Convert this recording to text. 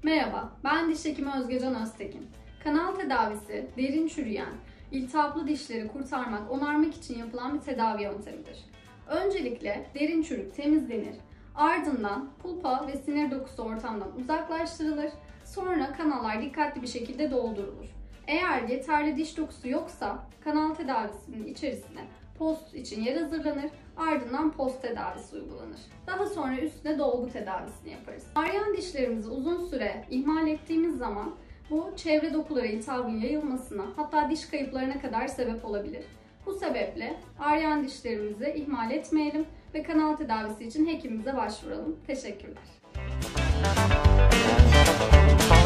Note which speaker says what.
Speaker 1: Merhaba, ben diş hekimi Özgecan Öztekin. Kanal tedavisi, derin çürüyen, iltihaplı dişleri kurtarmak, onarmak için yapılan bir tedavi yöntemidir. Öncelikle derin çürük temizlenir, ardından pulpa ve sinir dokusu ortamdan uzaklaştırılır, sonra kanallar dikkatli bir şekilde doldurulur. Eğer yeterli diş dokusu yoksa kanal tedavisinin içerisine post için yer hazırlanır, ardından post tedavisi uygulanır. Daha sonra üstüne dolgu tedavisini yaparız. Ağrıyan dişlerimizi uzun süre ihmal ettiğimiz zaman bu çevre dokulara iltihabın yayılmasına, hatta diş kayıplarına kadar sebep olabilir. Bu sebeple ağrıyan dişlerimizi ihmal etmeyelim ve kanal tedavisi için hekimimize başvuralım. Teşekkürler.